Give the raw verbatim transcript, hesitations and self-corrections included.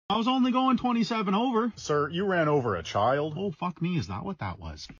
I was only going twenty-seven over. Sir, you ran over a child. Oh, fuck me, is that what that was?